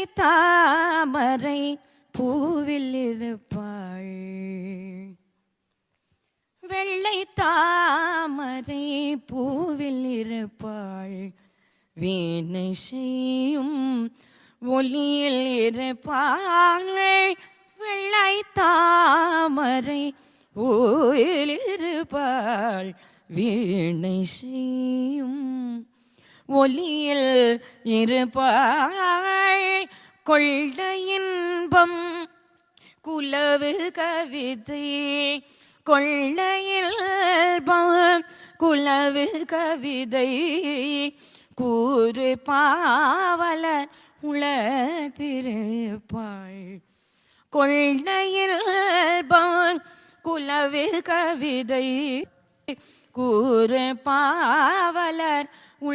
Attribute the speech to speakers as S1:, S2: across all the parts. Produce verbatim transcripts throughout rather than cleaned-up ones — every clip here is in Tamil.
S1: தாமரை பூவில் இருப்பாள் வெள்ளை தாமரை பூவில் இருப்பாள் வீணை செய்யும் ஒளியில் இருப்பாள் வெள்ளை தாமரை பூவில் இருப்பாள் வீணை செய்யும் ஒளியில் இருப்பாள் கொள்ள இன்பம் குலவு கவிதை கொள்ள இன்பம் குலவு கவிதை கூறு பாவலர் உளத்திருப்பாள் கொள்ள இன்பம் குலவு கவிதை கூறு பாவலர்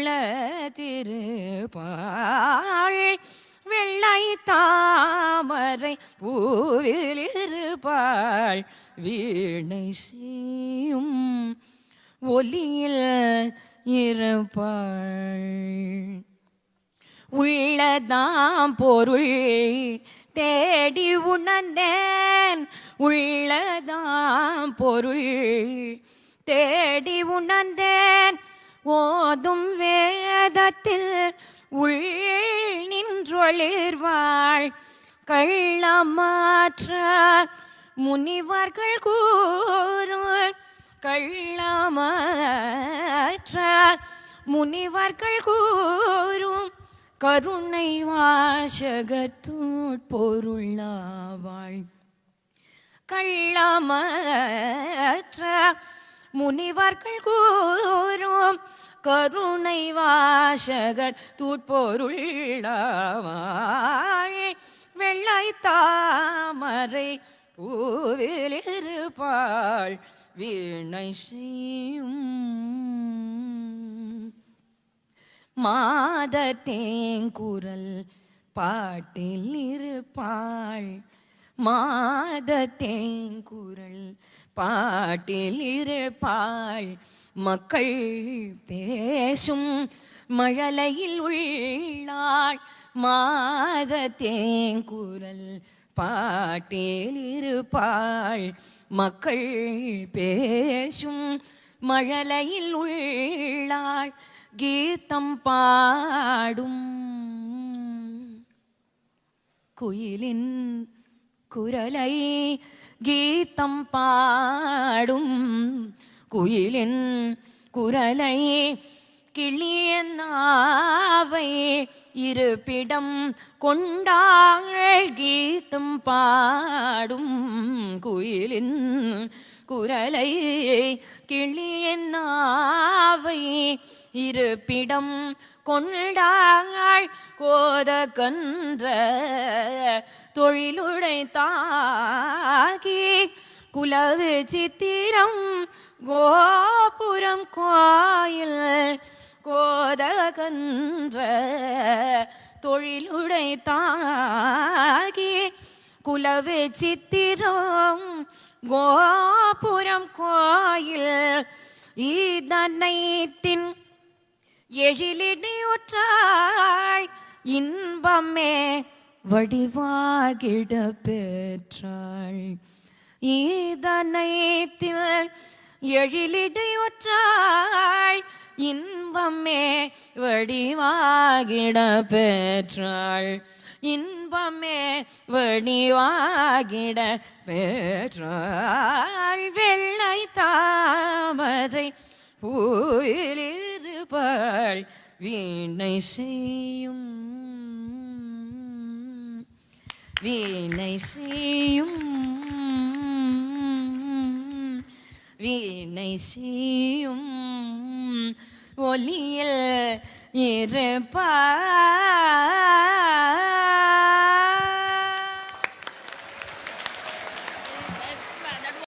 S1: உளத்திருப்பாள் வெள்ளை தாமரை பூவில் இருப்பாள் வீணை செய்யும் ஒலியில் இருப்பாள் உள்ளதாம் பொருள் தேடி உணர்ந்தேன் உள்ளதாம் பொருள் தேடி உணர்ந்தேன் ஓதும் வேதத்தில் உள் நின்றொளிர்வாள் கள்ளமாற்ற முனிவர்கள் கூறும் கள்ளமாற்ற முனிவர்கள் கூறும் கருணை வாசகத்தூட் பொருளாவாள் கள்ளமாற்ற முனிவர்கள் கூறும் கருணை வாசகர் தூட்பொருளாவாள் வெள்ளை தாமரை பூவில் இருப்பாள் வீணை செய்யும் மாதத்தேங்குரல் பாட்டில் இருப்பாள் மாதத்தேங்குரல் பாட்டில் இருப்பாள் மக்கள் பேசும் மழலையில் உள்ளாள் மாதத்தேங்குரல் பாட்டில் இருப்பாள் மக்கள் பேசும் மழலையில் உள்ளாள் கீதம் பாடும் குயிலின் குரலை கீதம் பாடும் குயிலின் குரலை கிளியன் நாவை இருப்பிடம் கொண்டாள் கீதம் பாடும் குயிலின் குரலை கிளியன் நாவை இருப்பிடம் கொண்டாள் கோத கன்ற தொழிலுடை தாகி குலவு சித்திரம் கோபுரம் கோயில் கோத கன்ற தொழிலுடை தாகி குலவு சித்திரம் கோபுரம் கோயில் ஈதனைத்தின் எழிலிடையுற்றாள் இன்பமே வடிவாகிட பெற்றாள் ஈதனைத்தில் எழிலிடையுற்றாள் இன்பமே வடிவாகிட பெற்றாள் இன்பமே வடிவாகிட பெற்றாள் வெள்ளை தாமரை பூவில் இருப்பாள் வீணை செய்யும் வீணை செய்யும் வீணை செய்யும் ஒலியில் இருப்பாள்